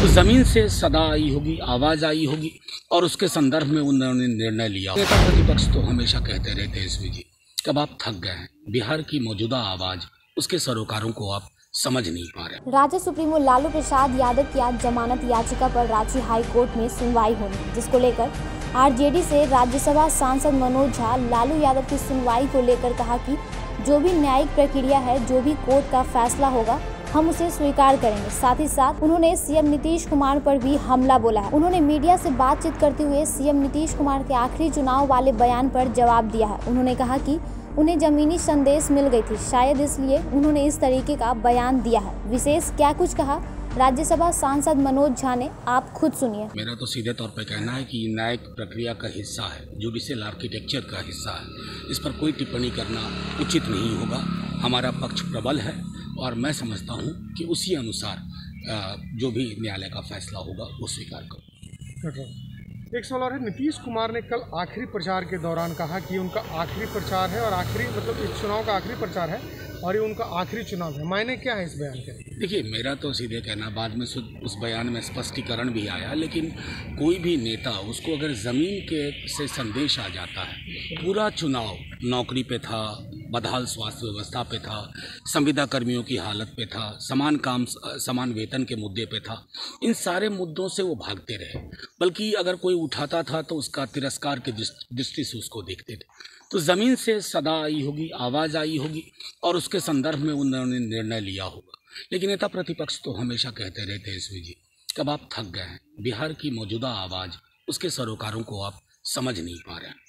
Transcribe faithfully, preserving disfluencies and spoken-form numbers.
तो ज़मीन से सदा आई होगी, आवाज़ आई होगी और उसके संदर्भ में उन्होंने निर्णय लिया। नेता प्रतिपक्ष तो हमेशा कहते रहते हैं एसवी जी, कब आप थक गए हैं, बिहार की मौजूदा आवाज़, उसके सरोकारों को आप समझ नहीं पा रहे। राजद सुप्रीमो लालू प्रसाद यादव की आज जमानत याचिका पर रांची हाई कोर्ट में सुनवाई होनी, जिसको लेकर आरजेडी से राज्यसभा सांसद मनोज झा लालू यादव की सुनवाई को लेकर कहा कि जो भी न्यायिक प्रक्रिया है, जो भी कोर्ट का फैसला होगा, हम उसे स्वीकार करेंगे। साथ ही साथ उन्होंने सीएम नीतीश कुमार पर भी हमला बोला है। उन्होंने मीडिया से बातचीत करते हुए सीएम नीतीश कुमार के आखिरी चुनाव वाले बयान पर जवाब दिया है। उन्होंने कहा कि उन्हें जमीनी संदेश मिल गई थी, शायद इसलिए उन्होंने इस तरीके का बयान दिया है। विशेष क्या कुछ कहा राज्यसभा सांसद मनोज झा ने, आप खुद सुनिए। मेरा तो सीधे तौर पर कहना है कि न्यायिक प्रक्रिया का हिस्सा है, जुडिशियल आर्किटेक्चर का हिस्सा है, इस पर कोई टिप्पणी करना उचित नहीं होगा। हमारा पक्ष प्रबल है और मैं समझता हूं कि उसी अनुसार जो भी न्यायालय का फैसला होगा वो स्वीकार करूँ। एक सवाल और है, नीतीश कुमार ने कल आखिरी प्रचार के दौरान कहा कि उनका आखिरी प्रचार है और आखिरी मतलब इस चुनाव का आखिरी प्रचार है और ये उनका आखिरी चुनाव है। मायने क्या है इस बयान के? देखिए, मेरा तो सीधे कहना, बाद में उस बयान में स्पष्टीकरण भी आया, लेकिन कोई भी नेता, उसको अगर ज़मीन के से संदेश आ जाता है, पूरा चुनाव नौकरी पे था, बदहाल स्वास्थ्य व्यवस्था पे था, संविदा कर्मियों की हालत पे था, समान काम समान वेतन के मुद्दे पे था, इन सारे मुद्दों से वो भागते रहे। बल्कि अगर कोई उठाता था तो उसका तिरस्कार की दृष्टि से उसको देखते थे। तो ज़मीन से सदा आई होगी, आवाज़ आई होगी और उसके संदर्भ में उन्होंने निर्णय लिया होगा। लेकिन नेता प्रतिपक्ष तो हमेशा कहते रहते हैं एसवी जी, कब आप थक गए हैं, बिहार की मौजूदा आवाज़, उसके सरोकारों को आप समझ नहीं पा रहे हैं।